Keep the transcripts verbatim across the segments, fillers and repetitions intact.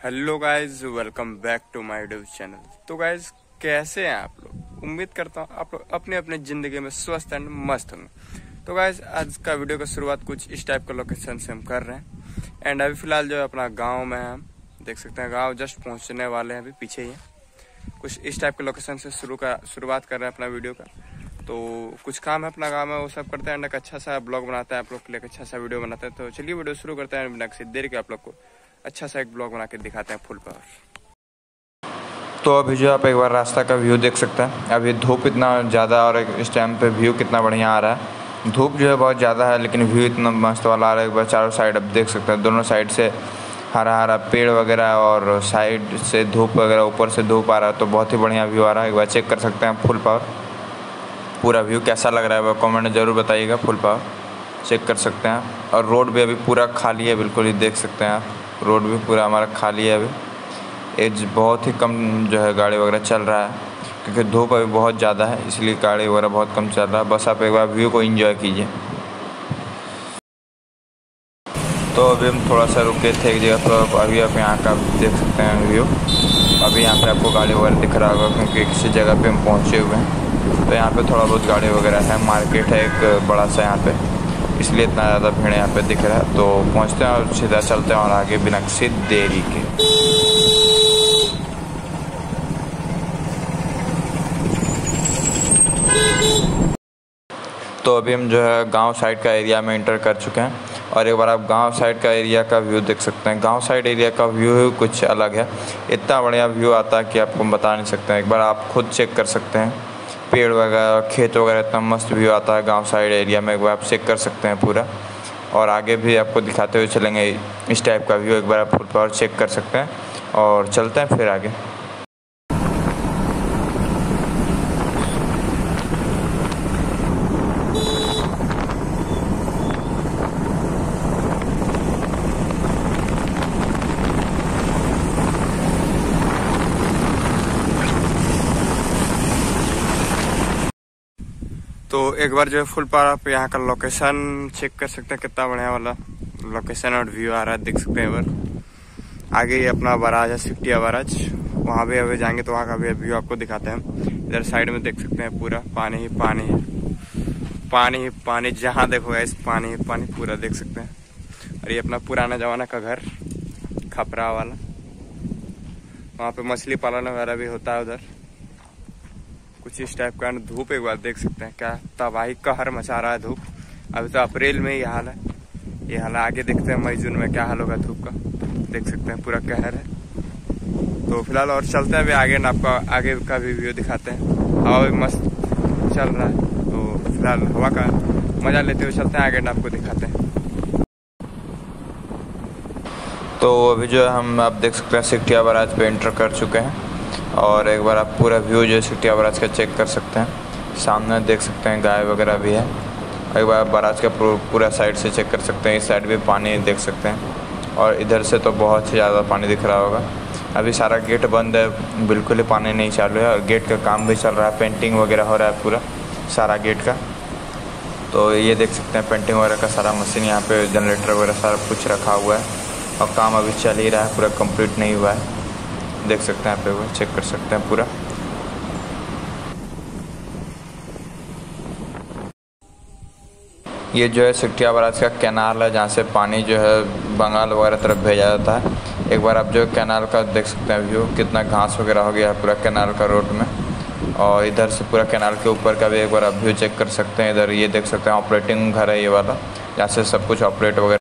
Hello guys, welcome back to my YouTube channel. तो guys, कैसे हैं आप लोग? उम्मीद करता हूँ आप लोग अपने अपने जिंदगी में स्वस्थ एंड मस्त होंगे। तो गाइज, आज का वीडियो का शुरुआत कुछ इस टाइप का लोकेशन से हम कर रहे हैं। एंड अभी फिलहाल जो है अपना गांव में है, हम देख सकते हैं गांव जस्ट पहुंचने वाले हैं, अभी पीछे ही है। कुछ इस टाइप के लोकेशन से शुरू का शुरुआत कर रहे हैं अपना वीडियो का। तो कुछ काम है अपना गाँव में, वो सब करते हैं एंड एक अच्छा सा ब्लॉग बनाते हैं आप लोग के लिए, एक अच्छा सा वीडियो बनाते हैं। तो चलिए वीडियो शुरू करते हैं बिना किसी देर के, आप लोग को अच्छा सा एक ब्लॉग बना के दिखाते हैं फुल पावर। तो अभी जो आप एक बार रास्ता का व्यू देख सकते हैं। अभी धूप इतना ज़्यादा और इस टाइम पे व्यू कितना बढ़िया आ रहा है। धूप जो है बहुत ज़्यादा है लेकिन व्यू इतना मस्त वाला आ रहा है। एक बार चारों साइड आप देख सकते हैं, दोनों साइड से हरा हरा पेड़ वगैरह और साइड से धूप वगैरह, ऊपर से धूप आ रहा है, तो बहुत ही बढ़िया व्यू आ रहा है। एक बार चेक कर सकते हैं फुल पावर पूरा व्यू कैसा लग रहा है, वह कमेंट में ज़रूर बताइएगा। फुल पावर चेक कर सकते हैं। और रोड भी अभी पूरा खाली है, बिल्कुल ही देख सकते हैं आप, रोड भी पूरा हमारा खाली है। अभी एज बहुत ही कम जो है गाड़ी वगैरह चल रहा है, क्योंकि धूप अभी बहुत ज़्यादा है, इसलिए गाड़ी वगैरह बहुत कम चल रहा है। बस आप एक बार व्यू को एंजॉय कीजिए। तो अभी हम थोड़ा सा रुके थे एक जगह, तो अभी आप यहाँ का देख सकते हैं व्यू। अभी यहाँ पे आपको गाड़ी वगैरह दिख रहा होगा, क्योंकि किसी जगह पे हम पहुँचे हुए हैं। तो यहाँ पे थोड़ा बहुत गाड़ी वगैरह है, मार्केट है एक बड़ा सा यहाँ पे, इसलिए इतना ज़्यादा भीड़ यहाँ पे दिख रहा है। तो पहुँचते हैं और सीधा चलते हैं और आगे बिना किसी देरी के। तो अभी हम जो है गांव साइड का एरिया में एंटर कर चुके हैं और एक बार आप गांव साइड का एरिया का व्यू देख सकते हैं। गांव साइड एरिया का व्यू कुछ अलग है, इतना बढ़िया व्यू आता है कि आपको बता नहीं सकते हैं। एक बार आप खुद चेक कर सकते हैं, पेड़ वगैरह, खेत वगैरह, इतना मस्त व्यू आता है गांव साइड एरिया में। एक बार आप चेक कर सकते हैं पूरा, और आगे भी आपको दिखाते हुए चलेंगे इस टाइप का व्यू। एक बार आप फुल पावर चेक कर सकते हैं और चलते हैं फिर आगे। तो एक बार जो है फुल पावर आप यहाँ का लोकेशन चेक कर सकते हैं, कितना बढ़िया वाला लोकेशन और व्यू आ रहा है, देख सकते हैं। एक बार आगे ही अपना बराज है, सिकटिया बराज, वहाँ भी अभी जाएंगे तो वहाँ का भी व्यू आपको दिखाते हैं। इधर साइड में देख सकते हैं पूरा पानी ही पानी है, पानी ही पानी, जहाँ देखो इस पानी ही पानी पूरा देख सकते हैं। और ये अपना पुराना जमाना का घर, खपरा वाला, वहाँ पे मछली पालन वगैरह भी होता है उधर, कुछ इस टाइप का। धूप एक बार देख सकते हैं, क्या तबाही कहर मचा रहा है धूप। अभी तो अप्रैल में ही हाल है, ये हाल है। आगे देखते हैं मई जून में क्या हाल होगा धूप का, देख सकते हैं पूरा कहर है। तो फिलहाल और चलते हैं अभी आगे, ना आपको आगे का भी व्यू दिखाते हैं। हवा भी मस्त चल रहा है, तो फिलहाल हवा का मजा लेते हुए चलते हैं आगे, ना आपको दिखाते हैं। तो अभी जो है हम आप देख सकते हैं सिकटिया बराज पे एंटर कर चुके हैं, और एक बार आप पूरा व्यू जो है सिकटिया बराज का चेक कर सकते हैं। सामने देख सकते हैं गाय वगैरह भी है। एक बार बराज का पूरा साइड से चेक कर सकते हैं, इस साइड भी पानी देख सकते हैं, और इधर से तो बहुत ही ज़्यादा पानी दिख रहा होगा। अभी सारा गेट बंद है, बिल्कुल ही पानी नहीं चालू है, और गेट का काम भी चल रहा है, पेंटिंग वगैरह हो रहा है पूरा सारा गेट का। तो ये देख सकते हैं पेंटिंग वगैरह का सारा मशीन, यहाँ पे जनरेटर वगैरह सारा कुछ रखा हुआ है, और काम अभी चल ही रहा है, पूरा कंप्लीट नहीं हुआ है। देख सकते हैं आप लोग, चेक कर सकते हैं पूरा। ये जो है सिकटिया बराज का कैनाल है, जहाँ से पानी जो है बंगाल वगैरह तरफ भेजा जाता है। एक बार आप जो कैनाल का देख सकते हैं व्यू, कितना घास वगैरह हो गया है पूरा कैनाल का रोड में। और इधर से पूरा कैनाल के ऊपर का भी एक बार आप व्यू चेक कर सकते हैं। इधर ये देख सकते हैं ऑपरेटिंग घर है ये वाला, जहाँ से सब कुछ ऑपरेट वगैरह।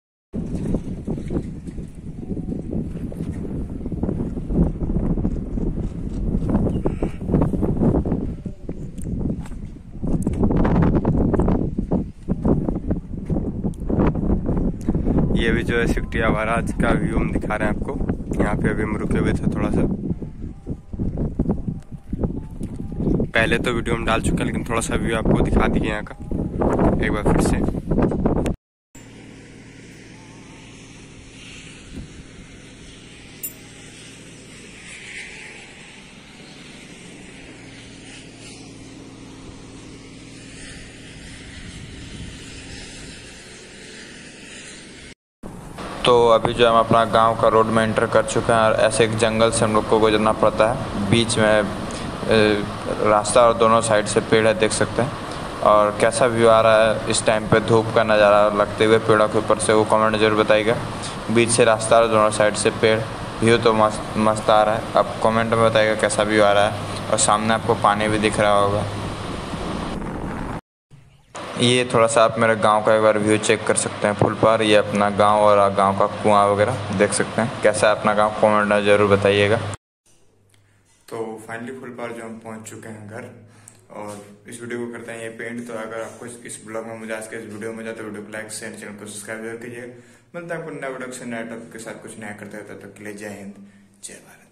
ये भी जो है सिकटिया बराज का व्यू हम दिखा रहे हैं आपको। यहाँ पे अभी हम रुके हुए थे थोड़ा सा, पहले तो वीडियो में डाल चुके हैं, लेकिन थोड़ा सा व्यू आपको दिखा दिए यहाँ का एक बार फिर से। तो तो अभी जो हम अपना गांव का रोड में एंटर कर चुके हैं और ऐसे एक जंगल से हम लोग को गुजरना पड़ता है। बीच में रास्ता और दोनों साइड से पेड़ है, देख सकते हैं। और कैसा व्यू आ रहा है इस टाइम पे धूप का नज़ारा लगते हुए पेड़ों के ऊपर से, वो कमेंट जरूर बताइएगा। बीच से रास्ता और दोनों साइड से पेड़, व्यू तो मस्त मस्त आ रहा है। आप कमेंट में बताइएगा कैसा व्यू आ रहा है। और सामने आपको पानी भी दिख रहा होगा। ये थोड़ा सा आप मेरे गांव का एक बार व्यू चेक कर सकते हैं फुल पर। ये अपना गांव और गांव का कुआं वगैरह देख सकते हैं। कैसा है अपना गांव, कमेंट में ज़रूर बताइएगा। तो फाइनली फुल पार जो हम पहुंच चुके हैं घर, और इस वीडियो को करते हैं ये पेंट। तो अगर आपको इस, इस ब्लॉग में मजा, आज के इस वीडियो में मजा, तो वीडियो को लाइक शेयर, चैनल को सब्सक्राइब जरूर कीजिए। मिलता है आपको नया वीडियो से, नया टॉपिक के साथ कुछ नया करते रहता है। तो के लिए जय हिंद, जय भारत।